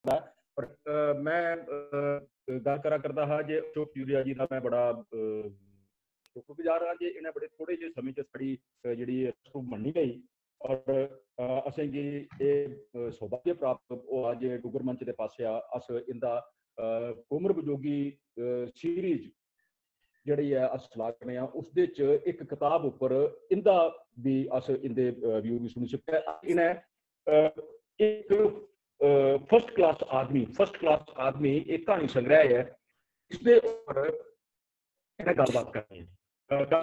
पर मैं गल करा करता हाँ जे अशोक यूरिया जी का मैं बड़ा शुक्रगुजार हाँ जे इन्हें बड़े थोड़े जे समय च साड़ी जी बननी गई और असेंगी सौभाग्य प्राप्त अज डुगर मंच के पास अस इंदा कुमर विजोगी सीरीज जी है अस सलाह करने उसदे एक किताब उपर इंदा भी अस इंदे व्यू भी सुनी सकते इन्हें एक फर्स्ट क्लास आदमी एक कहानी संग्रह है इसके ऊपर इन्हें गलबात करनी है।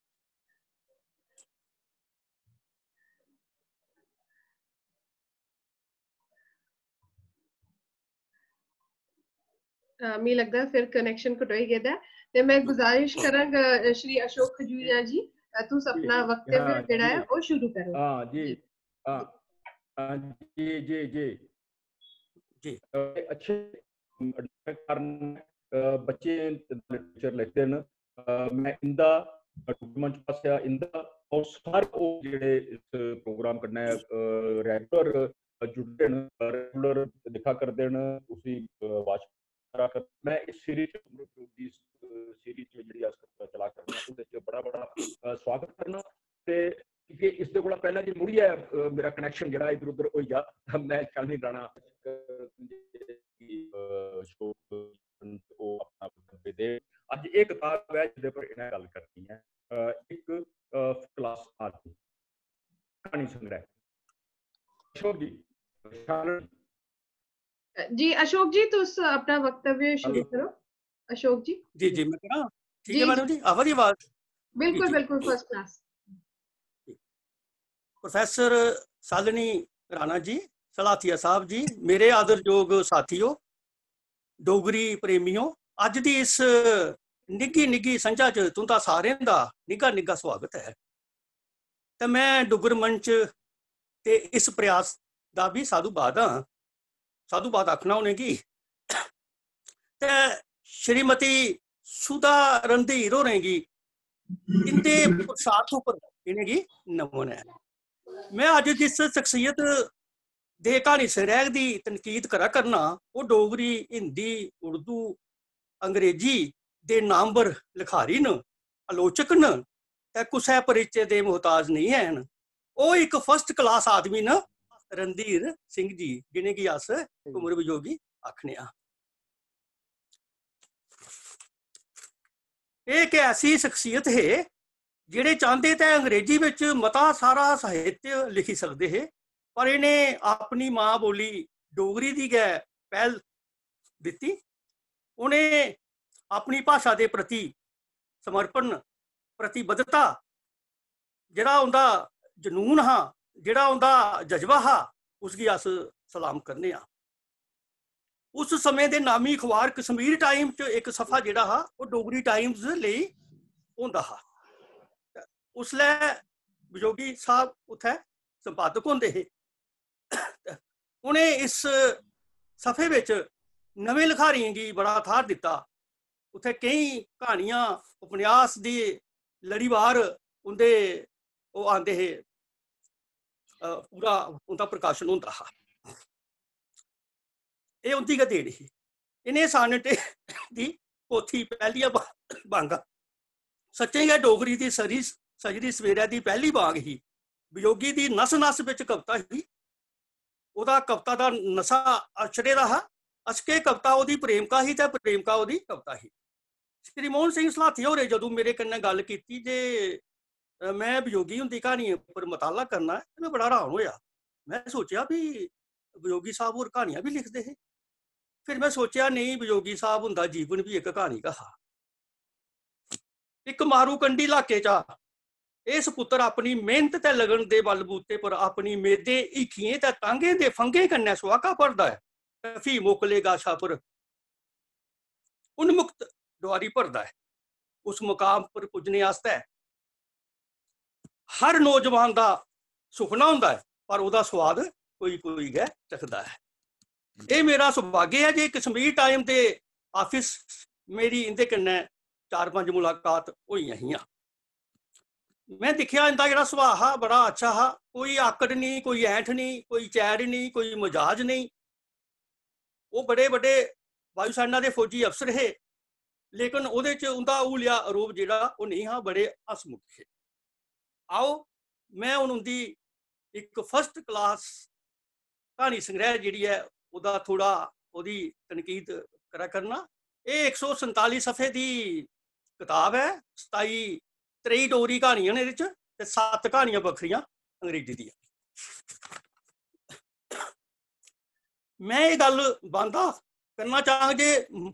मैं लगता है फिर कनेक्शन कटोई गया ते मैं गुजारिश करांगा श्री अशोक खजूरिया जी तुस अपना वक्तव्य जेड़ा है वो शुरू करो। हां जी हां जी जी जी जी अच्छे बच्चे लिटरेचर लिखते हैं मैं इंदा मंच पास इंदा और सारे जेडे इस प्रोग्राम करना है रेगुलर जुड़ते हैं रेगुलर दिखा करते हैं उसी वाच मैं इस सीरीज चला करना बड़ा बड़ा स्वागत करना क्योंकि इससे कोला पहले जी मुड़िया मेरा कनैक्शन जरा इधर उधर हो गया मैं चल नहीं राणा अज एक किताब है जिसदे पर इन्हें गल करनी है एक क्लास आदमी कहानी संग्रह। अशोक जी अशोक जी तुस अपना वक्तव्य शुरू करो। अशोक जी जी जी मैं करा ठीक है मैडम जी आवाज आवाज बिल्कुल बिल्कुल first class. Professor Shalini Rana ji Slathia साहब जी मेरे आदरयोग साथियों डोगरी प्रेमियों अज दी इस निग्गी निग्गी संझा च तुंदा सारें दा निग्गा निग्गा स्वागत है। तो मैं डुगर मंच ते इस प्रयास दा भी साधुवाद हाँ साधुवाद आखना उनेंगी ते श्रीमती सुधा रणधीर होरेंगी इंदे पुरुषार्थ उपर इनेंगी नमन है। मैं अज जिस शख्सियत दे कहानी संग्रह की तनकीद करा करना वो डोगरी हिंदी उर्दू अंग्रेजी दे नामवर लिखारी न आलोचक न ते कुसै परिचय दे मुहताज नहीं है। वो एक फर्स्ट क्लास आदमी न रणधीर सिंह जी जिन्हें की अस कुमर विजोगी आखने आ। एक ऐसी शख्सियत है जिहड़े चाहते तो अंग्रेजी विच मता सारा साहित्य लिखी सकते है पर इन्हें अपनी माँ बोली डोगरी की गै पहल दी। उन्हें अपनी भाषा के प्रति समर्पण प्रतिबद्धता जिहड़ा उनका जनून हा जिहड़ा उनका जज्बा हा उसकी अस सलाम करने आ। उस समय के नामी अखबार कश्मीर टाइम च एक सफा जिहड़ा हा वो डोगरी टाइम्स लई होंदा हा। उसलै विजोगी साहब उत्थे संपादक होंदे हे। उन्हें इस सफे विच नवे लिखारियों की बड़ा थार दिता। उत्थे कई कहानियां उपन्यास दी लड़ीवार उनके वो आंदे हे पूरा उनका प्रकाशन होंदा हा। ये उनकी गै देन ही। इन्हें सानटे दी पोथी पहलिया बांगा सच्चे गै डोगरी की सजरी सवेरे की पहली बांग ही। विजोगी की नस नस विच कविता ही। उहदा कविता का नशा अछड़े दा हा। अशके कविता उहदी प्रेमका ही ते प्रेमका उहदी कविता ही। श्री मोहन सिंह सलाथिया होरें जदों मेरे कन्नै गल कीती जे मैं विजोगी हुंदी कहानी पर मुताला करना है मैं बड़ा हैरान होया। मैं सोचा भी विजोगी साहब होर कहानियां भी लिखते हैं। फिर मैं सोचा नहीं विजोगी साहब उनका जीवन भी एक कहानी का हा। एक मारूकंडी इलाके चा इस पुत्र अपनी मेहनत ते लगन दे बलबूते पर अपनी मेदे ईखियें ते टांगे दे फंगे कन्नै सुहागा भरदा है। फ्ही मोकलेगा छापर उन्मुक्त दुआरी भरदा है। उस मुकाम पर पुजने आस्ते हर नौजवान का सुपना होंदा है पर उहदा स्वाद कोई कोई गै चखदा है। ये मेरा सौभाग्य है जे कश्मीर टाइम के ऑफिस मेरी इंदे कन्नै 4-5 मुलाकात होइयां हियां। मैं दिखिया इंदा जिहड़ा सुभाऽ हा बड़ा अच्छा हा। कोई आकड़ नहीं कोई ऐंठ नहीं कोई चैड़ नहीं कोई मजाज नहीं। वो बड़े बड़े वायुसेना के फौजी अफसर है, लेकिन ਉਹਦੇ ਚ ਉਹਦਾ ਉਲਿਆ ਆਰੋਪ ਜਿਹੜਾ ਉਹ ਨਹੀਂ ਹਾਂ, ਬੜੇ ਹਸਮੁਖ ਹੈ। आओ मैं ਹੁਣ ਉਹਦੀ ਇੱਕ ਫਸਟ ਕਲਾਸ ਕਹਾਣੀ ਸੰਗ੍ਰਹਿ ਜਿਹੜੀ ਹੈ ਉਹਦਾ ਥੋੜਾ ਉਹਦੀ ਤਨਕੀਦ ਕਰਾ ਕਰਨਾ। ਇਹ 147 ਸਫੇ ਦੀ ਕਿਤਾਬ ਹੈ, 23 ਡੋਗਰੀ ਕਹਾਣੀਆਂ ਨੇ ਇਹਦੇ ਚ, ਤੇ 7 ਕਹਾਣੀਆਂ ਵੱਖਰੀਆਂ ਅੰਗਰੇਜ਼ੀ ਦੀਆਂ। मैं ये गल बांधा करना चाहां जे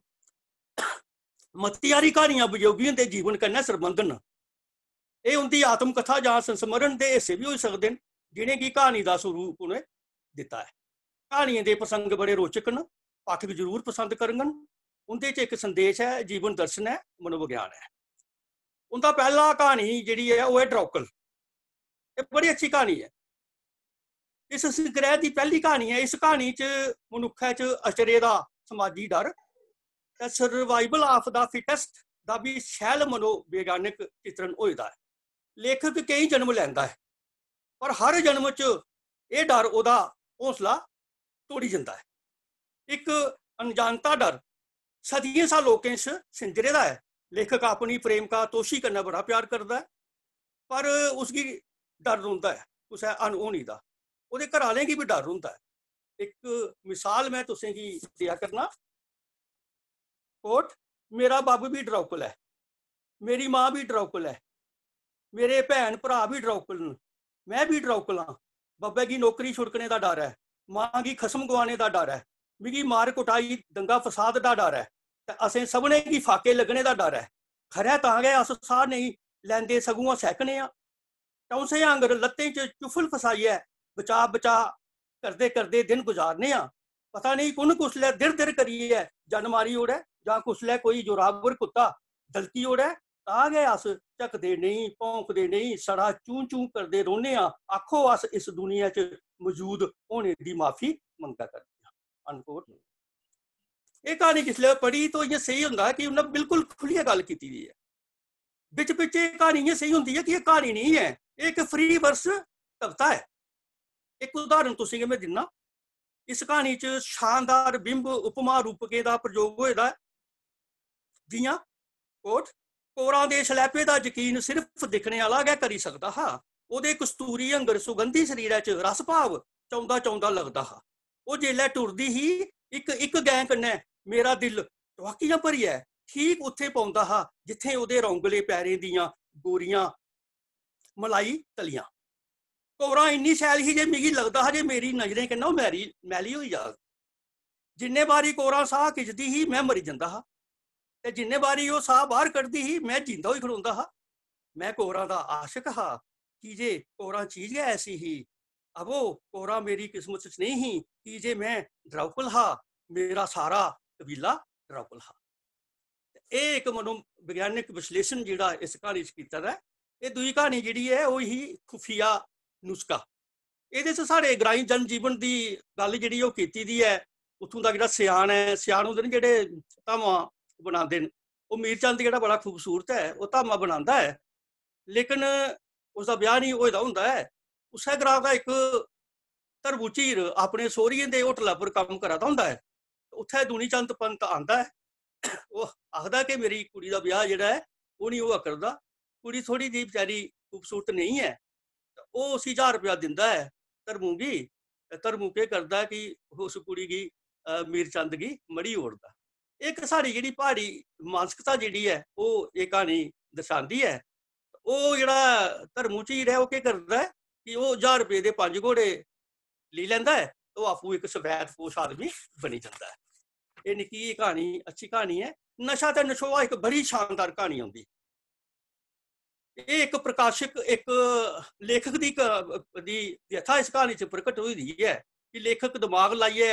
मतियारी कहानियां वियोगियों के जीवन कन्नै संबंधन, ये उनकी आत्मकथा जां संस्मरण के हिस्से भी हो सकते हैं जिन्हें कि कहानी का स्वरूप उन्हें दिता है। कहानियों के प्रसंग बड़े रोचक न, पाठक जरूर पसंद करन। उनके एक संदेश है, जीवन दर्शन है, मनोविज्ञान है। उनका पहला कहानी जी है वो है ड्रॉकल। ये बड़ी अच्छी कहानी है, इस संग्रह की पहली कहानी है। इस कहानी च मनुख च आश्चर्य का समाजी डर, सर्वाइवल ऑफ द फिटेस्ट का भी शैल मनोविज्ञानिक चित्रण होता है। लेखक कई जन्म लैंदा है, पर हर जन्म च यह डर उहदा हौसला तोड़ी जाता है। एक अनजानता डर सदियों साल लोगों च सिंजरे है। लेखक अपनी प्रेम का तोशी करना बड़ा प्यार करता है, पर उसकी डर रोंदा है कुछ अनहोनी का, ਉਹਦੇ घर वाले की भी डर होता है। एक मिसाल मैं तुसें की दिया करना। कोट, मेरा बब भी ड्रौकल है, मेरी माँ भी ड्रौकल है, मेरे भैन भरा भी ड्रौकल न, मैं भी ड्रौकल हाँ। बब्बे की नौकरी छुड़कने का डर है, माँ की खसम गवाने का डर है, मिगी मार कुटाई दंगा फसाद का डर है, असें सबने की फाके लगने का डर है। खरै तां गए अस साह नहीं लैंदे सगुआं सैकने आ, टौंसे आंगर लत्तें च चुफल फसाई है, बचा बचा करते करते दिन गुजारने आ। पता नहीं कुन कुसलै दिर दिर करिए है जन मारी ओड़े, जां कुसलै कोई जोरावर कुत्ता दलकी ओड़े, तां गए अस झकदे नहीं भौंकदे नहीं, सड़ा चूं चूं करते रोने आ। आखो अस इस दुनिया च मौजूद होने की माफी मंगा करते हैं। अनकोट। ये कहानी जिसलै पढ़ी तो इ'यां सही होंदा है कि उन्हें बिल्कुल खुलिया गल की है। बिच बिच कहानी इ'यां सही होंदी है कि यह कहानी नहीं है, एक फ्री वर्स कविता है। एक उदाहरण तुसीं मैं दिना। इस कहानी च शानदार बिंब उपमा रूपके का प्रयोग होएदा है। जियां कोट, कोरां दे शलैपे दा यकीन सिर्फ दिखने वाला गै करी सकदा हा, ओहदे कस्तूरी अंगर सुगंधी शरीरै च रस भाव चौंदा चौंदा लगदा हा। ओह जेल्लै टुरदी ही इक इक गैं कन्नै मेरा दिल टवाकियां भरियै ठीक उत्थे पौंदा हा जिथे ओहदे रौंगले पैरें दियां गोरियां मलाई तलियां। कोरां इन्नी शैल ही जे मिगी लगदा हा जे मेरी नजरें कन्नै ओह मैली होई जाग। जिन्ने बारी कोरां साह खिचदी ही मैं मरी जंदा हा, ते जिन्ने बारी ओह साह बाहर कड्ढदी ही मैं जिंदा होई खड़ोंदा हा। मैं कोरां दा आशिक हा कि जे कोरां चीज गै ऐसी ही। अबो कोरां मेरी किस्मत च नहीं ही कि जे मैं ड्रौकल हा, मेरा सारा कबीला ड्रौकल हा। ਇਹ एक मनोविज्ञानिक विश्लेषण जिहड़ा इस कहानी च कीता है। ये दूई कहानी जिहड़ी है वो ही खुफिया नुस्खा। ਇਹਦੇ 'ਚ साढ़े ग्राईं जन जीवन की गल जिहड़ी ओह कीती दी है। उत्थों का जिहड़ा सियाण है, सियाण होंदे ने जिहड़े धामां बनाते हैं, वो मीरचंद जिहड़ा बड़ा खूबसूरत है, वो धामां बनाता है, लेकिन उसका ब्याह नहीं होएदा हुंदा है। उस्सै ग्रां का एक धरबू झीर अपने सोहरिये दे होटल पर कम्म करा दा हुंदा है। उत्थे दूनी चंद पंत आंदा है, वो आखदा कि मेरी कुड़ी का ब्याह जिहड़ा है वो नहीं होआ करदा, कुड़ी थोड़ी जी बेचारी खूबसूरत नहीं है। वो उसी 1000 रुपया दिंदा है धरमू गी। धरमू केह् करदा है कि उस कुड़ी गी मीरचंद गी मड़ी ओड़दा। एक साड़ी जिहड़ी प्हाड़ी मानसिकता जिहड़ी है वो ये कहानी दर्शांदी है। वो जिहड़ा धरमू झीर है वो केह् करदा है कि वो 1000 रुपये दे 5 घोड़े ली लैंदा है, तो आपू एक सफैद पोश आदमी बनी जाता है। ये निक्की कहानी अच्छी कहानी है। नशा ते नशोआ एक बड़ी शानदार कहानी आउंदी। ये एक प्रकाशक एक लेखक दी व्यथा इस कहानी च प्रकट हुई दी है कि लेखक दिमाग लाइए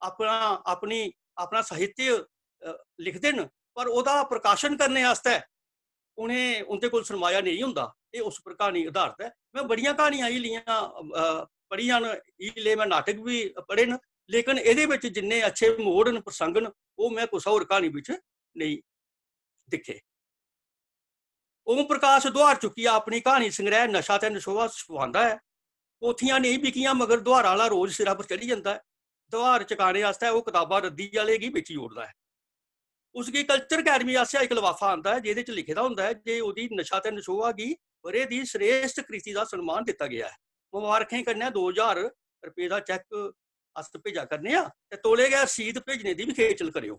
अपना साहित्य लिखते हैं, पर ओहदा प्रकाशन करने आस्ते उन्हें उनके कोल सरमाया नहीं हुंदा। ये उस पर कहानी आधारित है। मैं बड़ियां कहानियां लियां पढ़ियां न, ले मैं नाटक भी पढ़े न, लेकिन ਇਹਦੇ ਵਿੱਚ जिन्ने अच्छे मोड़ न प्रसंग न वो मैं कुछ होर कहानी विच नहीं दिखे। ओम प्रकाश दुहार चुकिया अपनी कहानी संग्रह नशा ते नशोआ छपांदा है। पोथियां नहीं बिकियां मगर दुहारा वाला रोज सिरा पर चढ़ी जाता है। त्यौहार चकाने आस्तै वो कताबां रद्दी वाले गी बेची ओड़दा है। उसगी कल्चर अकैडमी आसेआ एक लफाफा आंदा है जिहदे च लिखे दा हुंदा है जे ओह्दी नशा ते नशोआ गी ब'रे दी श्रेष्ठ कृति दा सन्मान दित्ता गेआ है। मुबारखें कन्नै 2000 रुपये दा चैक अस भेजा करने आं ते तौले गै रसीद भेजने दी बी खेचल करेओ।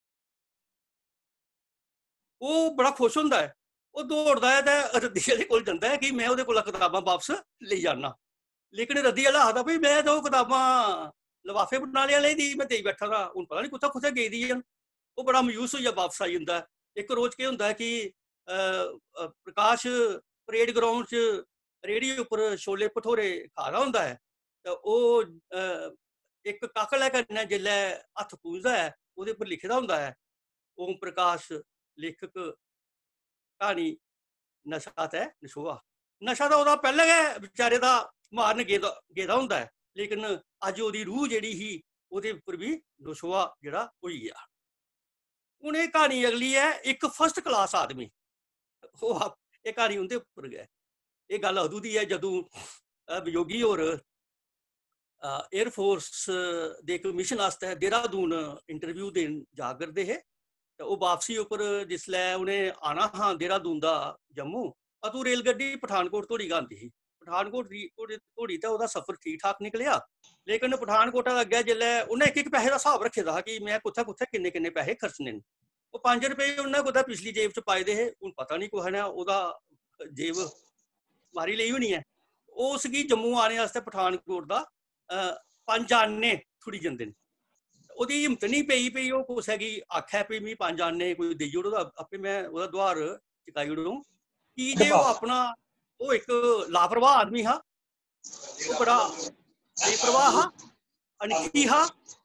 ਉਹ बड़ा खुश होंदा है, ਉਹ दौड़दा है ते रद्दी आह्ले कोल जंदा है कि मैं ओह्दे कोला कताबां वापस लेई जाना। लेकिन रद्दी आह्ला आखदा भाई मैं तो कताबां लफाफे बनाने आह्ले दी मैं देई बैठा दा, हून पता नहीं कुत्थै कुत्थै गेदी न। ओह् बड़ा मायूस होइयै वापस आई जंदा है। इक रोज केह् होंदा है कि प्रकाश परेड ग्राउंड च रेहड़ी उप्पर छोले भठोरे खा दा होंदा है ते ओह् इक काकलै कन्नै जेल्लै हत्थ पूजदा है ओह्दे उप्पर लिखे दा होंदा है ओम प्रकाश लेखक क्हानी नशा ते नशोआ। नशा तो ओह्दा पैह्लें गै बेचारे दा मारन गेदा होंदा है, लेकिन अज्ज ओह्दी रूह जेह्ड़ी ही ओह्दे उप्पर बी नशोआ जेह्ड़ा होई गेआ। हून एह् क्हानी अगली है इक फर्स्ट क्लास आदमी, एह् क्हानी उं'दे उप्पर गै। एह् गल्ल अदूं दी है जदूं वियोगी होर एयरफोर्स दे इक मिशन आस्तै देहरादून इंटरव्यू देन जा करदे हे ते ओह् वापसी उप्पर जिसलै उ'नें आना हा देहरादून दा जम्मू, अदूं रेलगड्डी पठानकोट धोड़ी गै आंदी ही। पठानकोट धोड़ी ते ओह्दा सफर ठीक ठाक निकलेआ, लेकिन पठानकोट अग्गें जेल्लै उ'न्नै इक पैसे दा स्हाब रक्खे दा हा कि मैं कुत्थै कुत्थै किन्ने किन्ने पैसे खर्चने न। ओह् 5 रुपये उ'न्नै कुतै पिछली जेब च पाए दे हे, हून पता नहीं कुसै ने ओह्दा जेब मारी लेई होनी है। ओह् उसगी जम्मू आने आस्तै पठानकोट दा 5 आने थुड़ी जंदे न। ओह्दी हिम्मत नहीं पेई भई ओह् कुसै गी आखै भई मिगी 5 आने कोई देई ओड़ो आपे मैं ओह्दा दुआर चुकाई ओड़ूं, कि जे ओह् अपना ओह् इक लापरवाह आदमी हा, ओह् बड़ा बेपरवाह हा, अनखी हा।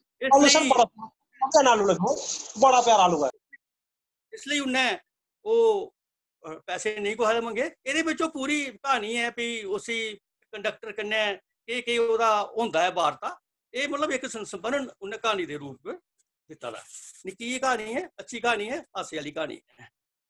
इसलिए उन्नै ओह् पैसे नहीं कुसै दे मंगे। एह्दे बिच ओह् पूरी क्हानी है भई उसी कंडक्टर कन्नै केह् केह् ओह्दा होंदा है वार्ता। ये मतलब एक संस्मरण उन्हें कहानी के रूप में दिता है। निक्की कहानी है, अच्छी कहानी है, हासे वाली कहानी है।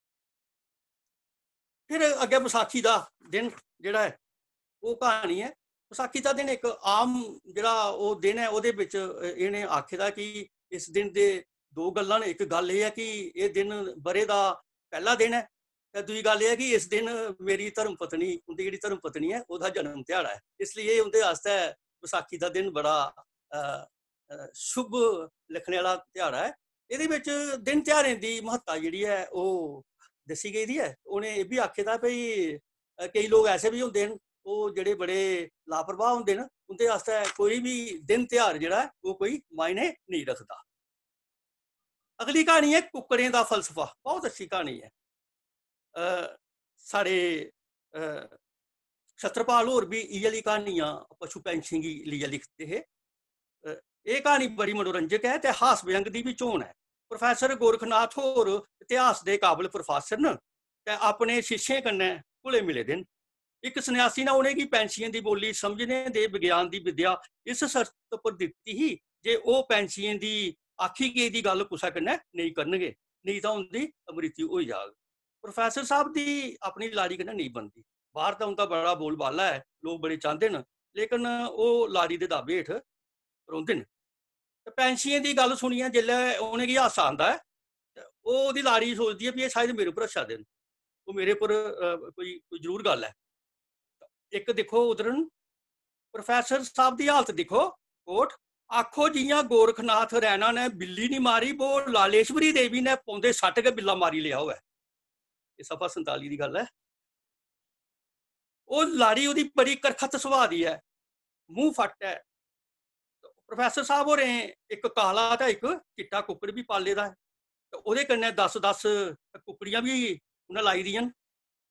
फिर अगे बसाखी का दिन जिहड़ा है वो कहानी है। बसाखी का दिन एक आम जिहड़ा वो दिन है उहदे विच इहने आखे दा कि इस दिन दे दो गल्लां ने। एक गल ये है कि ये दिन बरे का पहला दिन है ते दूई गल ये है कि इस दिन मेरी धर्म पत्नी उनकी जिहड़ी धर्म पत्नी है उसका जन्म दिहाड़ा है, इसलिए उनके वास्ते बसाखी का दिन बड़ा शुभ लिखने वाला दिहाड़ा है। ये दिन त्योहारें की महत्ता जी है वो दसी गई है। उन्हें ये भी आखे दा भाई कई लोग ऐसे भी होंगे वो जेडे बड़े लापरवाह होंगे न, उनके वास्ते कोई भी दिन त्योहार जिहड़ा वो कोई मायने नहीं रखता। अगली कहानी है कुक्कड़ें का फलसफा, बहुत अच्छी कहानी है। साढ़े छत्रपाल होर भी इ'यै कहानियां पशु पैंछी गी लेइयै लिखते हैं। ये कहानी बड़ी मनोरंजक है ते हास व्यंग की भी चोन है। प्रोफैसर गोरखनाथ होर इतिहास के काबिल प्रोफैसर न ते अपने शिष्यें कन्नै घुले मिले दे न। एक सन्यासी ने उन्हेंगी पैंछियें की बोली समझने दे विज्ञान की विद्या इस शर्त पर दिती ही जे वो पैंछियें की आखी गेदी गल कुसै कन्नै नहीं करनगे, नहीं तो उनकी मृत्यु हो जाग। प्रोफैसर साहब की अपनी लाड़ी कन्नै नहीं बनती। बाहर तो उनका बड़ा बोलबाला है, लोग बड़े चाहते हैं, लेकिन वो लाड़ी के दावे हेठ रौंदे न। पैंछियें की गल सुनिए जिसलै उन्हेंगी हासा आंदा है तो ओह्दी लाड़ी सोचती है भी शायद मेरे उप्पर हस्सा दे न, वो मेरे उप्पर कोई जरूर गल है। एक देखो उधर प्रोफैसर साहब की हालत देखो, कोट आखो जियां गोरखनाथ रैना ने बिल्ली नहीं मारी वो लालेश्वरी देवी ने पौंदे सट के बिल्ला मारी लिया हुआ है। ये सफा 47 की गल है। वो लाड़ी उसकी बड़ी करखत सुभाऽ दी है, मूँह फट है। प्रोफैसर साहब होरें एक काला ते एक चिट्टा कुक्कड़ भी पाले दा है, ओहदे कन्नै 10-10 कुक्कड़ियां भी उन्हें लाई दियां न।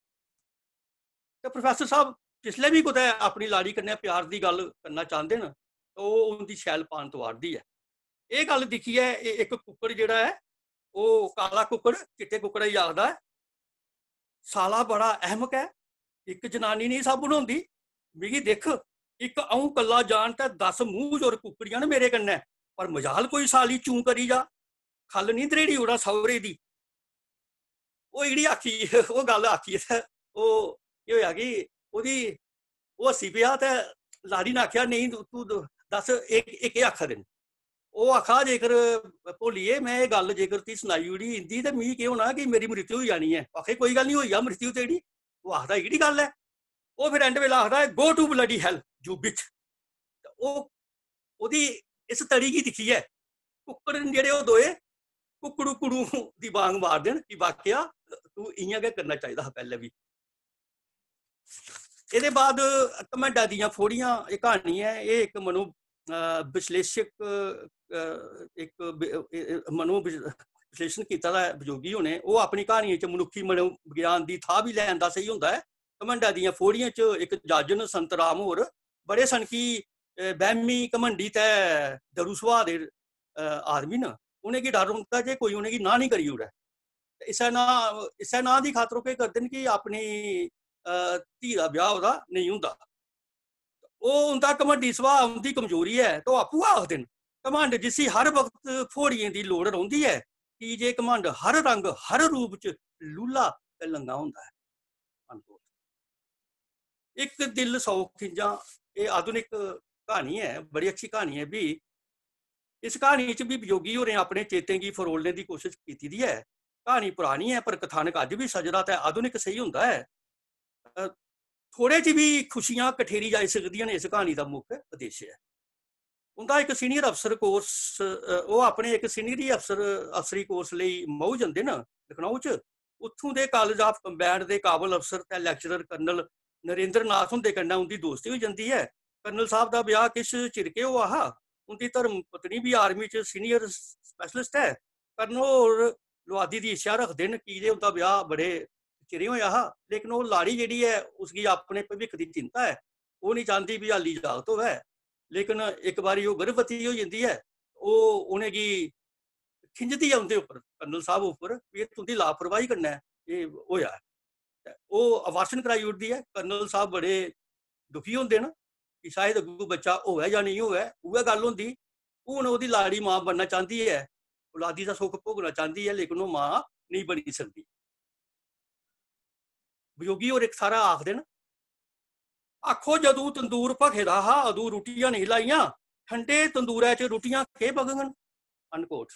ते प्रोफैसर साहब जिसलै भी कुतै अपनी लाड़ी कन्नै प्यार की गल करना चाहते हैं तो उनकी शैल पान तवारदी है। ये गल दिखिए एक कुक्कड़ जिहड़ा है वो काला कुक्कड़ चिट्टे कुक्कड़ गी आखदा है, साला बड़ा अहमक है, एक जनानी नहीं साबुन होंदी, मिगी दिख एक अऊं कल्ला जान ते 10 मूंह जोर कुक्कड़ियां न मेरे कन्नै, पर मजाल कोई साली चूं करी जा, खल नहीं दरेड़ी ओड़ा सौरे दी। वो जेह्ड़ी आखी वो गल आखी ते ओह् केह् होया कि ओह्दी ओह् हस्सी पेआ ते लाड़ी ने आखेआ नहीं तू दस एह् केह् आखा दे न। ਉਹ ਆਖਾ ਜੇਕਰ ਭੋਲੀਏ ਮੈਂ ਇਹ ਗੱਲ ਜੇਕਰ ਤੀ ਸੁਣਾਈ ਉੜੀ ਹਿੰਦੀ ਤੇ ਮੀਂਹ ਕਿਉਂ ਨਾ ਕਿ ਮੇਰੀ ਮ੍ਰਿਤੂ ਹੋ ਜਾਣੀ ਹੈ। ਆਖੇ ਕੋਈ ਗੱਲ ਨਹੀਂ ਹੋਈ ਆ ਮ੍ਰਿਤੂ ਤੇ ਜਿਹੜੀ। ਉਹ ਆਖਦਾ ਕਿਹੜੀ ਗੱਲ ਹੈ। ਉਹ ਫਿਰ ਐਂਡ ਵੇਲੇ ਆਖਦਾ go to bloody hell you bitch. ਉਹ ਉਹਦੀ ਇਸ ਤੜੀ ਕੀ ਦਿਖੀ ਹੈ, ਕੁੱਕੜ ਜਿਹੜੇ ਉਹ ਦੋਏ ਕੁੱਕੜੂ ਕੁੜੂ ਦੀ ਵਾਂਗ ਮਾਰ ਦੇਣ ਕਿ ਵਾਕਿਆ ਤੂੰ ਇਆਂ ਕਿ ਕਰਨਾ ਚਾਹੀਦਾ ਪਹਿਲੇ ਵੀ। ਇਹਦੇ ਬਾਅਦ ਕਮੈਂਟਾਂ ਦੀਆਂ ਫੋੜੀਆਂ ਇਹ ਕਹਾਣੀ ਹੈ। ਇਹ ਇੱਕ ਮਨੋ ਵਿਸ਼ਲੇਸ਼ਕ ਇੱਕ ਮਨੋ ਵਿਸ਼ਲੇਸ਼ਣ ਕੀਤਾ ਦਾ ਵਿਜੋਗੀ ਹੋਣੇ। ਉਹ ਆਪਣੀ ਕਹਾਣੀ 'ਚ ਮਨੁੱਖੀ ਮਨੋ ਵਿਗਿਆਨ ਦੀ ਥਾਂ ਵੀ ਲੈਣ ਦਾ ਸਹੀ ਹੁੰਦਾ ਹੈ। ਕਮੰਡਾ ਦੀਆਂ ਫੋੜੀਆਂ 'ਚ ਇੱਕ ਜੱਜ ਸੰਤ ਰਾਮ ਹੋਰ ਬੜੇ ਸਨ ਕਿ ਬਹਿਮੀ ਘਮੰਡੀ ਤੇ ਡਰੂ ਸੁਭਾਅ ਦੇ ਆਦਮੀ ਨਾ ਉਹਨੇ ਕੀ ਡਰ ਹੁੰਦਾ ਜੇ ਕੋਈ ਉਹਨੇ ਕੀ ਨਾ ਨਹੀਂ ਕਰੀ ਉੜਾ ਇਸੇ ਨਾ ਦੀ ਖਾਤਰ ਕੇ ਕਰਦੇ ਨੇ ਕਿ ਆਪਣੀ ਧੀ ਦਾ ਵਿਆਹ ਉਹਦਾ ਨਹੀਂ ਹੁੰਦਾ। ਉਹ ਹੁੰਦਾ ਘਮੰਡੀ ਸੁਭਾਅ ਉਹਦੀ ਕਮਜ਼ੋਰੀ ਹੈ ਤਾਂ ਆਪੂ ਆਖਦੇ ਨੇ ਘਮੰਡ ਜਿਸੀ ਹਰ ਵਕਤ ਫੋੜੀਆਂ ਦੀ ਲੋੜ ਰਹਿੰਦੀ ਹੈ ਕਿ ਜੇ ਘਮੰਡ ਹਰ ਰੰਗ ਹਰ ਰੂਪ 'ਚ ਲੂਲਾ ਤੇ ਲੰਗਾ ਹੁੰਦਾ ਹੈ। ਇੱਕ ਦਿਲ 100 ਖਿੰਜਾਂ ਇਹ ਆਧੁਨਿਕ ਕਹਾਣੀ ਹੈ, ਬੜੀ ਅੱਛੀ ਕਹਾਣੀ ਹੈ ਵੀ। ਇਸ ਕਹਾਣੀ 'ਚ ਵੀ ਵਿਜੋਗੀ ਹੋਰੇ ਆਪਣੇ ਚੇਤੇ ਕੀ ਫਰੋਲਣੇ ਦੀ ਕੋਸ਼ਿਸ਼ ਕੀਤੀ ਦੀ ਹੈ। ਕਹਾਣੀ ਪੁਰਾਣੀ ਹੈ ਪਰ ਕਥਾਨਕ ਅੱਜ ਵੀ ਸਜਦਾ ਤੇ ਆਧੁਨਿਕ ਸਹੀ ਹੁੰਦਾ ਹੈ। ਥੋੜੇ 'ਚ ਵੀ ਖੁਸ਼ੀਆਂ ਕਠੇਰੀ ਜਾ ਸਕਦੀਆਂ ਨੇ। ਇਸ ਕਹਾਣੀ ਦਾ ਮੁੱਖ ਉਦੇਸ਼ ਹੈ ਉਹਦਾ ਇੱਕ ਸੀਨੀਅਰ ਅਫਸਰ ਕੋਰਸ। ਉਹ ਆਪਣੇ ਇੱਕ ਸੀਨੀਅਰੀ ਅਫਸਰੀ ਕੋਰਸ ਲਈ ਮਊ ਜਾਂਦੇ ਨਾ ਲਖਨਊ 'ਚ। ਉੱਥੋਂ ਦੇ ਕਾਲਜ ਆਫ ਕੰਬੈਂਡ ਦੇ ਕਾਬਲ ਅਫਸਰ ਤੇ ਲੈਕਚਰਰ ਕਰਨਲ ਨਰਿੰਦਰ ਨਾਥ ਹੁੰਦੇ ਕੰਨਾ ਉਹਦੀ ਦੋਸਤੀ ਹੋ ਜਾਂਦੀ ਹੈ। ਕਰਨਲ ਸਾਹਿਬ ਦਾ ਵਿਆਹ ਕਿਸ ਚਿਰਕੇ ਉਹ ਆਹ ਉਹਦੀ ਧਰਮ ਪਤਨੀ ਵੀ ਆਰਮੀ 'ਚ ਸੀਨੀਅਰ ਸਪੈਸ਼ਲਿਸਟ ਹੈ। ਕਰਨਲ ਲੁਆਦੀ ਦੀ ਇੱਛਾ ਰੱਖਦੇ ਨੇ ਕਿ ਜੇ ਉਹਦਾ ਵਿਆਹ ਬੜੇ ਚਿਰੇ ਹੋਇਆ ਹਾ। ਲੇਕਿਨ ਉਹ ਲਾੜੀ ਜਿਹੜੀ ਹੈ ਉਸਦੀ ਆਪਣੇ ਭਵਿੱਖ ਦੀ ਚਿੰਤਾ ਹੈ। ਉਹ ਨਹੀਂ ਚਾਹੁੰਦੀ ਵੀ ਹਾਲੀ ਜਾਗਤ ਹੋਵੇ। ਲੇਕਿਨ ਇੱਕ ਵਾਰੀ ਉਹ ਗਰਭਵਤੀ ਹੋ ਜਾਂਦੀ ਹੈ। ਉਹਨੇ ਕੀ ਖਿੰਜਦੀ ਹੈ ਉਹਦੇ ਉੱਪਰ ਕਰਨਲ ਸਾਹਿਬ ਉੱਪਰ ਵੀ ਇਹ ਤੁਹਾਡੀ ਲਾਪਰਵਾਹੀ ਕਰਨਾ ਇਹ ਹੋਇਆ। ਉਹ ਅਵਾਰਸ਼ਨ ਕਰਾਈ ਉੱਠਦੀ ਹੈ। ਕਰਨਲ ਸਾਹਿਬ ਬੜੇ ਦੁਖੀ ਹੁੰਦੇ ਨੇ ਕਿ ਸ਼ਾਇਦ ਅੱਗੋਂ ਬੱਚਾ ਹੋਵੇ ਜਾਂ ਨਹੀਂ ਹੋਵੇ। ਉਹ ਗੱਲ ਹੁੰਦੀ ਹੁਣ ਉਹਦੀ ਲਾੜੀ ਮਾਂ ਬਣਨਾ ਚਾਹੁੰਦੀ ਹੈ, ਔਲਾਦੀ ਦਾ ਸੁੱਖ ਭੋਗਣਾ ਚਾਹੁੰਦੀ ਹੈ, ਲੇਕਿਨ ਉਹ ਮਾਂ ਨਹੀਂ ਬਣੀ ਸਕਦੀ। ਵਿਜੋਗੀ ਹੋਰ ਇੱਕ ਸਾਰਾ ਆਖਦੇ ਨੇ ਆਖੋ ਜਦੋਂ ਤੰਦੂਰ ਭਖੇਦਾ ਹਾ ਉਦੋਂ ਰੋਟੀਆਂ ਨਹੀਂ ਲਾਈਆਂ ਠੰਡੇ ਤੰਦੂਰਾਂ 'ਚ ਰੋਟੀਆਂ ਕੇ ਪਕਣ ਅਨਕੋਟ।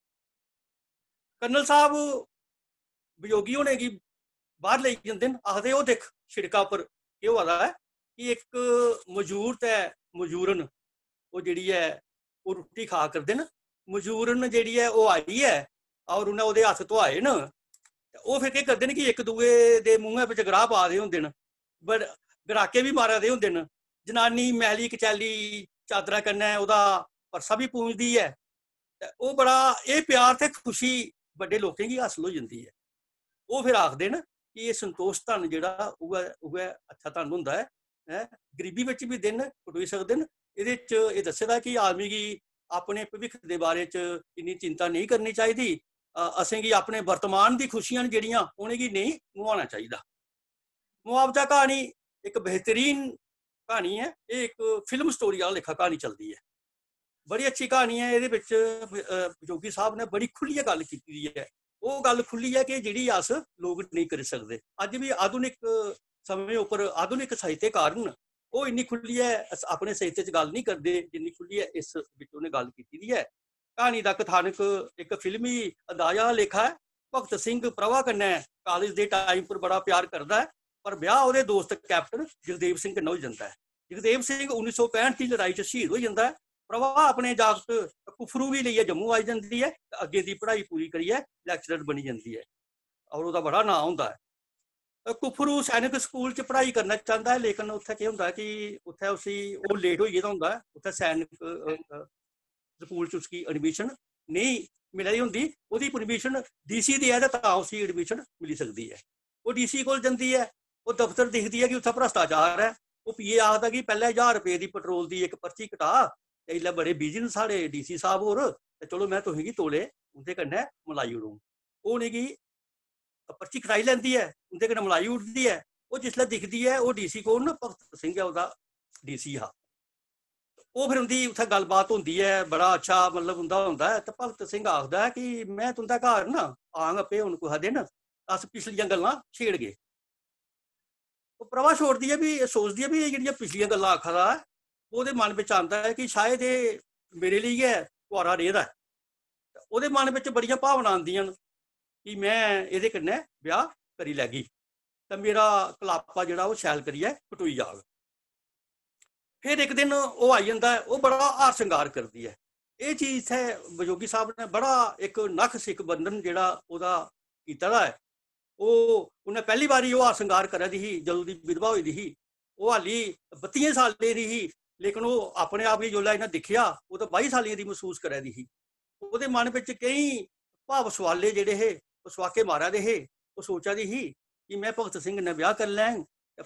ਕਰਨਲ ਸਾਹਿਬ ਵਿਜੋਗੀ ਹੋਣੇ ਕੀ ਬਾਹਰ ਲਈ ਜਾਂਦੇ ਨੇ। ਆਖਦੇ ਉਹ ਦੇਖ ਛਿੜਕਾ ਉੱਪਰ ਕੀ ਹੋਦਾ ਹੈ ਕਿ ਇੱਕ ਮਜ਼ਦੂਰ ਤੇ ਮਜ਼ਦੂਰਨ ਉਹ ਜਿਹੜੀ ਹੈ ਉਹ ਰੋਟੀ ਖਾ ਕਰਦੇ ਨੇ। ਮਜ਼ਦੂਰਨ ਜਿਹੜੀ ਹੈ ਉਹ ਆਈ ਹੈ ਔਰ ਉਹਨੇ ਉਹਦੇ ਹੱਥ ਧੋਆਏ ਨਾ। ਉਹ ਫਿਰ ਕੀ ਕਰਦੇ ਨੇ ਕਿ ਇੱਕ ਦੂਏ ਦੇ ਮੂੰਹਾਂ ਵਿੱਚ ਗਰਾਹ ਪਾ ਦੇ ਹੁੰਦੇ ਨੇ, ਬਟ ਗਰਾਕੇ ਵੀ ਮਾਰਾ ਦੇ ਹੁੰਦੇ ਨੇ। ਜਨਾਨੀ ਮੈਲੀ ਕਚੈਲੀ ਚਾਦਰਾ ਕਰਨਾ ਉਹਦਾ ਪਰਸਾ ਵੀ ਪੂੰਝਦੀ ਹੈ। ਉਹ ਬੜਾ ਇਹ ਪਿਆਰ ਤੇ ਖੁਸ਼ੀ ਵੱਡੇ ਲੋਕਾਂ ਦੀ ਹਾਸਲ ਹੋ ਜਾਂਦੀ ਹੈ। ਉਹ ਫਿਰ ਆਖਦੇ ਨੇ ਕਿ ਇਹ ਸੰਤੋਸ਼ ਧਨ ਜਿਹੜਾ ਉਹ ਅੱਛਾ ਧਨ ਹੁੰਦਾ ਹੈ। ਗਰੀਬੀ ਵਿੱਚ ਵੀ ਦਿਨ ਕਟੋਈ ਸਕਦੇ ਨੇ। ਇਹਦੇ 'ਚ ਇਹ ਦੱਸੇਦਾ ਕਿ ਆਦਮੀ ਕੀ ਆਪਣੇ ਭਵਿੱਖ ਦੇ ਬਾਰੇ 'ਚ ਇੰਨੀ ਚਿੰਤਾ ਨਹੀਂ ਕਰਨੀ ਚਾਹੀਦੀ। ਅਸੀਂ ਕੀ ਆਪਣੇ ਵਰਤਮਾਨ ਦੀ ਖੁਸ਼ੀਆਂ ਜਿਹੜੀਆਂ ਉਹਨੇ ਕੀ ਨਹੀਂ ਮੁਆਉਣਾ ਚਾਹੀਦਾ। ਮੁਆਵਜ਼ਾ ਕਹਾਣੀ ਇੱਕ ਬਿਹਤਰੀਨ ਕਹਾਣੀ ਹੈ। ਇਹ ਇੱਕ ਫਿਲਮ ਸਟੋਰੀ ਵਾਲਾ ਲੇਖਾ ਕਹਾਣੀ ਚੱਲਦੀ ਹੈ। ਬੜੀ ਅੱਛੀ ਕਹਾਣੀ ਹੈ। ਇਹਦੇ ਵਿੱਚ ਵਿਜੋਗੀ ਸਾਹਿਬ ਨੇ ਬੜੀ ਖੁੱਲ੍ਹ ਗੱਲ ਕੀਤੀ ਹੈ। ਉਹ ਗੱਲ ਖੁੱਲ੍ਹੀ ਹੈ ਕਿ ਜਿਹੜੀ ਅਸ ਲੋਕ ਨਹੀਂ ਕਰ ਸਕਦੇ। ਅੱਜ ਵੀ ਆਧੁਨਿਕ ਸਮੇਂ ਉੱਪਰ ਆਧੁਨਿਕ ਸਾਹਿਤਕਾਰ ਨੇ ਉਹ ਇੰਨੀ ਖੁੱਲ੍ਹੀ ਹੈ ਆਪਣੇ ਸਾਹਿਤ 'ਚ ਗੱਲ ਨਹੀਂ ਕਰਦੇ ਜਿੰਨੀ ਖੁੱਲ੍ਹੀ ਹੈ ਇਸ ਵਿੱਚ ਉਹਨੇ ਗੱਲ ਕੀਤੀ ਦੀ ਹੈ। ਕਹਾਣੀ ਦਾ ਕਥਾਨਕ ਇੱਕ ਫਿਲਮੀ ਅੰਦਾਜ਼ਾ ਲੇਖਾ ਹੈ। ਭਗਤ ਸਿੰਘ ਪ੍ਰਭਾ ਕੰਨਾ ਕਾਲਜ ਦੇ ਟਾਈਮ ਪਰ ਬੜਾ ਪਿਆਰ ਕਰਦਾ ਹੈ ਪਰ ਵਿਆਹ ਉਹਦੇ ਦੋਸਤ ਕੈਪਟਨ ਜਗਦੇਵ ਸਿੰਘ ਨਾਲ ਹੋ ਜਾਂਦਾ ਹੈ। ਜਗਦੇਵ ਸਿੰਘ 1965 ਦੀ ਲੜਾਈ 'ਚ ਸ਼ਹੀਦ ਹੋ ਜਾਂਦਾ ਹੈ। ਪ੍ਰਭਾ ਆਪਣੇ ਜਾਗਤ ਕੁਫਰੂ ਵੀ ਲਈ ਹੈ, ਜੰਮੂ ਆ ਜਾਂਦੀ ਹੈ। ਅੱਗੇ ਦੀ ਪੜ੍ਹਾਈ ਪੂਰੀ ਕਰੀ ਹੈ, ਲੈਕਚਰਰ ਬਣੀ ਜਾਂਦੀ ਹੈ ਔਰ ਉਹਦਾ ਬੜਾ ਨਾਂ ਹੁੰਦਾ ਹੈ। ਕੁਫਰੂ ਸੈਨਿਕ ਸਕੂਲ 'ਚ ਪੜ੍ਹਾਈ ਕਰਨਾ ਚਾਹੁੰਦਾ ਹੈ ਲੇਕਿਨ ਉੱਥੇ ਕੀ ਹੁੰਦਾ ਕਿ ਉੱਥੇ ਉਹ ਲੇਟ ਹੋ ਜਾਂਦਾ ਹੁੰਦਾ। ਉੱਥੇ ਸੈਨਿਕ ਸਕੂਲ 'ਚ ਉਸकी ਐਡਮਿਸ਼ਨ ਨਹੀਂ ਮਿਲੀ ਹੁੰਦੀ। ਉਹਦੀ ਪਰਮਿਸ਼ਨ DC ਦੀ ਹੈ ਤਾਂ ਉਸकी ਐਡਮਿਸ਼ਨ ਮਿਲ ਸਕਦੀ ਹੈ। ਉਹ DC ਕੋਲ ਜਾਂਦੀ ਹੈ। ਉਹ ਦਫ਼ਤਰ ਦਿਖਦੀ ਹੈ ਕਿ ਉੱਥੇ ਭ੍ਰਸ਼ਟਾਚਾਰ ਹੈ। ਉਹ PA ਆਖਦਾ ਕਿ ਪਹਿਲਾਂ 1000 ਰੁਪਏ ਦੀ ਪੈਟਰੋਲ ਦੀ ਇੱਕ ਪਰਚੀ ਕਟਾ ਤੇ ਬੜੇ ਬਿਜੀ ਨੇ ਸਾਡੇ DC ਸਾਹਿਬ ਹੋਰ ਤੇ ਚਲੋ ਮੈਂ ਤੁਸੀਂ ਕੀ ਤੋਲੇ ਉਹਦੇ ਕੰਨੇ ਮਲਾਈ ਉਡੂ। ਉਹ ਨਹੀਂ ਕਿ ਪਰਚੀ ਕਟਾਈ ਲੈਂਦੀ ਹੈ ਉਹਦੇ ਕੰਨੇ ਮਲਾਈ ਉੱਡਦੀ ਹੈ। ਉਹ ਜਿਸਲੇ ਦਿਖਦੀ ਹੈ ਉਹ DC ਕੋਲ ਨਾ ਭਗਤ ਸਿੰਘ ਹੈ ਉਹਦਾ DC ਹਾਂ। ਉਹ ਫਿਰ ਉਹਦੀ ਉੱਥੇ ਗੱਲਬਾਤ ਹੁੰਦੀ ਹੈ। ਬੜਾ ਅੱਛਾ ਮਤਲਬ ਹੁੰਦਾ ਹੈ। ਤੇ ਭਗਤ ਸਿੰਘ ਆਖਦਾ ਕਿ ਮੈਂ ਤੁੰਦਾ ਘਰ ਨਾ ਆਂਗ ਆਪੇ ਹੁਣ ਕੁਹਾ ਦਿਨ ਅਸ ਪਿਛਲੀਆਂ ਗੱਲਾਂ ਛੇੜ ਗਏ। ਉਹ ਪ੍ਰਭਾ ਛੋੜਦੀ ਹੈ ਵੀ ਸੋਚਦੀ ਹੈ ਵੀ ਇਹ ਜਿਹੜੀਆਂ ਪਿਛਲੀਆਂ ਗੱਲਾਂ ਆਖਦਾ ਉਹਦੇ ਮਨ ਵਿੱਚ ਆਉਂਦਾ ਹੈ ਕਿ ਸ਼ਾਇਦ ਇਹ ਮੇਰੇ ਲਈ ਹੈ कुआरा रेह्दा ऐ। ओह्दे मन बिच बड़ियां भावनां आंदियां न कि मैं एह्दे कन्नै ब्याह करी लैगी ते मेरा कलापा जेह्ड़ा ओह् शैल करियै कटोई जाग। फिर एक दिन ओह् आई जंदा ऐ, ओह् बड़ा हार श्रृंगार करदी ऐ। एह् चीज इत्थै बजोगी साहब ने बड़ा इक नख सिख बंधन जेह्ड़ा ओह्दा कीते दा ऐ। ओह् उन्नै पैह्ली बारी ओह् हार श्रृंगार करा दी ही जदूं दी विधवा होई दी ही, ओह् हाली 32 सालें दी ही, लेकिन ओह् अपने आप गी जोल्लै इन्नै दिक्खेआ ओह् तां 22 सालें दी महसूस करा दी ही। ओह्दे मन बिच केईं भाव सुआले जेह्ड़े हे ओह् सुआके मारा दे हे। ओह् सोचा दी ही कि मैं भगत सिंह कन्नै ब्याह करी लैङ ते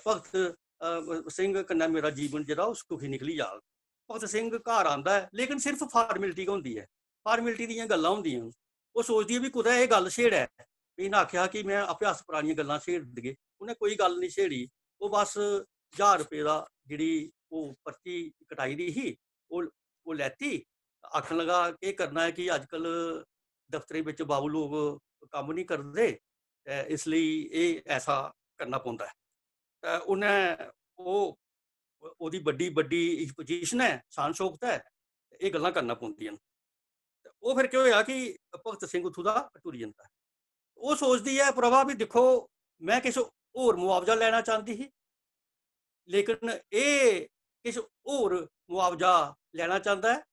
भगत सिंह कन्नै मेरा जीवन जेह्ड़ा ओह् सुखी निकली जाग। भगत सिंह घर आंदा है लेकिन सिर्फ फार्मेलिटी गै होंदी है, फार्मेलिटी दियां गल्लां होंदियां। ओह् सोचदी है भी कुतै एह् गल्ल छेड़ै, इन्नै आखेआ कि मैं आपे अस परानियां गल्लां छेड़ देगे, उन्नै कोई गल्ल नहीं छेड़ी। ओह् बस 1000 रुपये दा जेह्ड़ी ओह् पर्ची कटाई दी ही ओह् लैती, आखन लगा केह् करना है कि अजकल दफ्तरें बिच बाबू लोग कम्म नहीं करदे, इसलिए एह् ऐसा करना पौंदा है। ते उन्नै ओह्दी बड्डी बड्डी पोजीशन है, शान शौकत है, एह् गल्लां करना पौंदियां न। ओह् फिर केह् होया कि भगत सिंह उत्थूं दा टुरी जंदा है। ओह् सोचदी है प्रभा भी दिक्खो मैं किश होर मुआवजा लैना चाहती ही, लेकिन एह् किश होर मुआवजा लैना चाहता है।